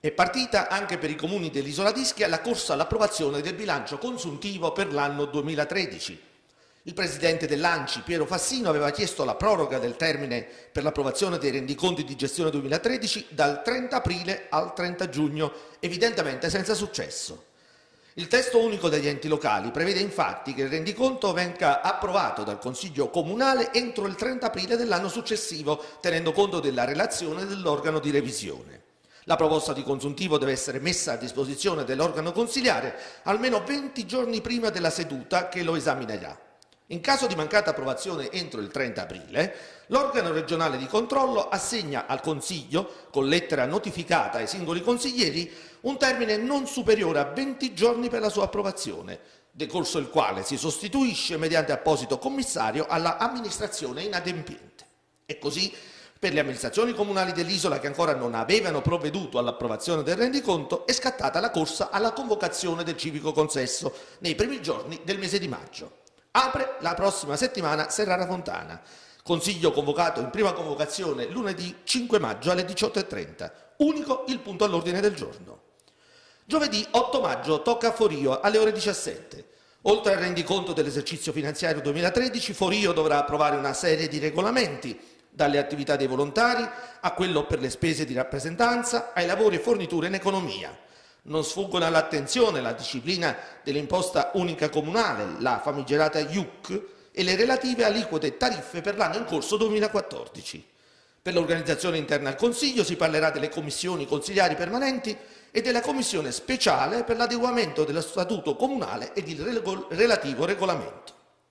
È partita anche per i comuni dell'Isola d'Ischia la corsa all'approvazione del bilancio consuntivo per l'anno 2013. Il presidente dell'ANCI, Piero Fassino, aveva chiesto la proroga del termine per l'approvazione dei rendiconti di gestione 2013 dal 30 aprile al 30 giugno, evidentemente senza successo. Il testo unico degli enti locali prevede infatti che il rendiconto venga approvato dal Consiglio Comunale entro il 30 aprile dell'anno successivo, tenendo conto della relazione dell'organo di revisione. La proposta di consuntivo deve essere messa a disposizione dell'organo consiliare almeno 20 giorni prima della seduta che lo esaminerà. In caso di mancata approvazione entro il 30 aprile, l'organo regionale di controllo assegna al Consiglio, con lettera notificata ai singoli consiglieri, un termine non superiore a 20 giorni per la sua approvazione, decorso il quale si sostituisce mediante apposito commissario alla amministrazione inadempiente. E così, per le amministrazioni comunali dell'isola che ancora non avevano provveduto all'approvazione del rendiconto, è scattata la corsa alla convocazione del civico consesso nei primi giorni del mese di maggio. Apre la prossima settimana Serrara Fontana. Consiglio convocato in prima convocazione lunedì 5 maggio alle 18:30. Unico il punto all'ordine del giorno. Giovedì 8 maggio tocca a Forio alle ore 17. Oltre al rendiconto dell'esercizio finanziario 2013, Forio dovrà approvare una serie di regolamenti, dalle attività dei volontari a quello per le spese di rappresentanza, ai lavori e forniture in economia. Non sfuggono all'attenzione la disciplina dell'imposta unica comunale, la famigerata IUC, e le relative aliquote e tariffe per l'anno in corso 2014. Per l'organizzazione interna al Consiglio si parlerà delle commissioni consiliari permanenti e della commissione speciale per l'adeguamento dello statuto comunale ed il relativo regolamento.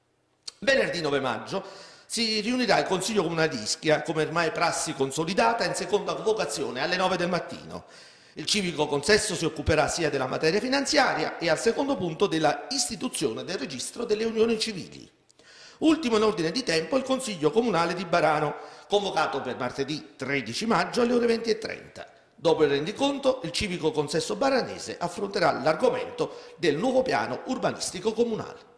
Venerdì 9 maggio si riunirà il Consiglio Comunale di Ischia, come ormai prassi consolidata, in seconda convocazione alle 9 del mattino. Il civico consesso si occuperà sia della materia finanziaria e al secondo punto della istituzione del registro delle unioni civili. Ultimo in ordine di tempo il Consiglio Comunale di Barano, convocato per martedì 13 maggio alle ore 20:30. Dopo il rendiconto, il civico consesso baranese affronterà l'argomento del nuovo piano urbanistico comunale.